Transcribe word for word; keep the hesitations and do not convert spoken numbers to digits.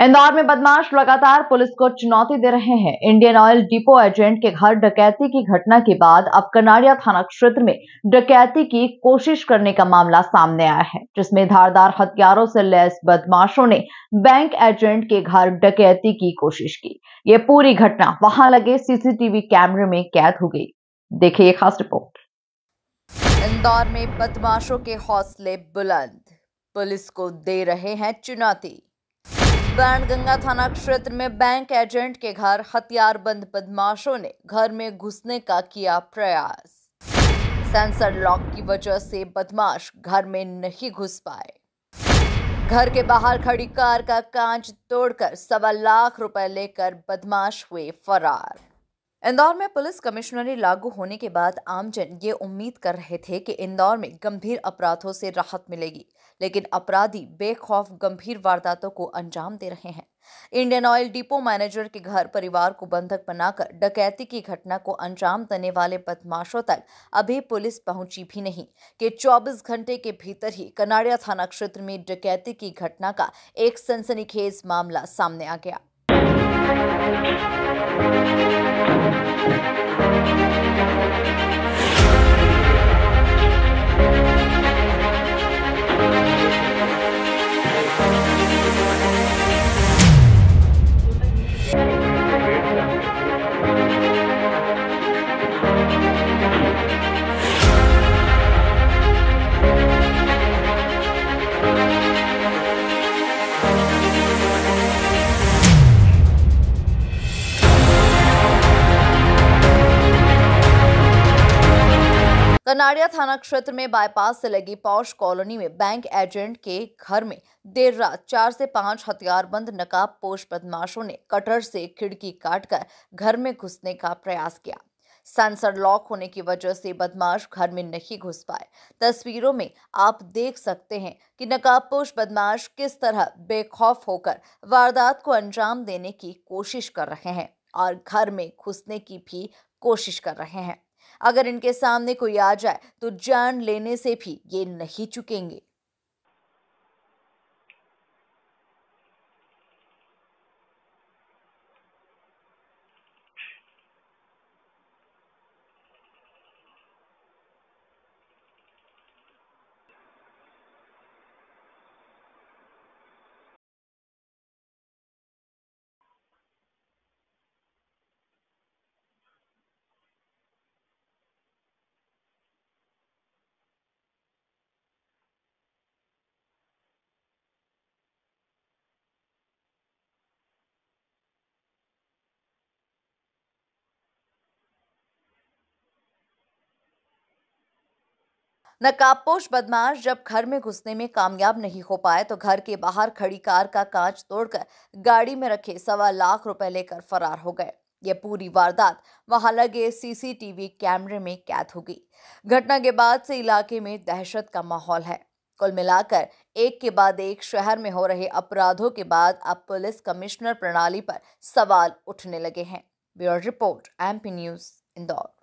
इंदौर में बदमाश लगातार पुलिस को चुनौती दे रहे हैं। इंडियन ऑयल डिपो एजेंट के घर डकैती की घटना के बाद अब कनाड़िया थाना क्षेत्र में डकैती की कोशिश करने का मामला सामने आया है, जिसमें धारदार हथियारों से लैस बदमाशों ने बैंक एजेंट के घर डकैती की कोशिश की। ये पूरी घटना वहां लगे सीसीटीवी कैमरे में कैद हो गई। देखिए ये खास रिपोर्ट। इंदौर में बदमाशों के हौसले बुलंद, पुलिस को दे रहे हैं चुनौती। बाणगंगा थाना क्षेत्र में बैंक एजेंट के घर हथियारबंद बदमाशों ने घर में घुसने का किया प्रयास। सेंसर लॉक की वजह से बदमाश घर में नहीं घुस पाए। घर के बाहर खड़ी कार का कांच तोड़कर सवा लाख रुपए लेकर बदमाश हुए फरार। इंदौर में पुलिस कमिश्नरी लागू होने के बाद आमजन ये उम्मीद कर रहे थे कि इंदौर में गंभीर अपराधों से राहत मिलेगी, लेकिन अपराधी बेखौफ गंभीर वारदातों को अंजाम दे रहे हैं। इंडियन ऑयल डिपो मैनेजर के घर परिवार को बंधक बनाकर डकैती की घटना को अंजाम देने वाले बदमाशों तक अभी पुलिस पहुंची भी नहीं कि चौबीस घंटे के भीतर ही कनाड़िया थाना क्षेत्र में डकैती की घटना का एक सनसनीखेज मामला सामने आ गया। कनाड़िया थाना क्षेत्र में बाईपास से लगी पौष कॉलोनी में बैंक एजेंट के घर में देर रात चार से पांच हथियारबंद नकाबपोश बदमाशों ने कटर से खिड़की काटकर घर में घुसने का प्रयास किया। सेंसर लॉक होने की वजह से बदमाश घर में नहीं घुस पाए। तस्वीरों में आप देख सकते हैं कि नकाबपोश बदमाश किस तरह बेखौफ होकर वारदात को अंजाम देने की कोशिश कर रहे हैं और घर में घुसने की भी कोशिश कर रहे हैं। अगर इनके सामने कोई आ जाए तो जान लेने से भी ये नहीं चूकेंगे। नकाबपोश बदमाश जब घर में घुसने में कामयाब नहीं हो पाए तो घर के बाहर खड़ी कार का कांच तोड़कर गाड़ी में रखे सवा लाख रुपए लेकर फरार हो गए। ये पूरी वारदात वहां लगे सीसीटीवी कैमरे में कैद हो गई। घटना के बाद से इलाके में दहशत का माहौल है। कुल मिलाकर एक के बाद एक शहर में हो रहे अपराधों के बाद अब पुलिस कमिश्नर प्रणाली पर सवाल उठने लगे हैं। Bureau report, MP news, Indore.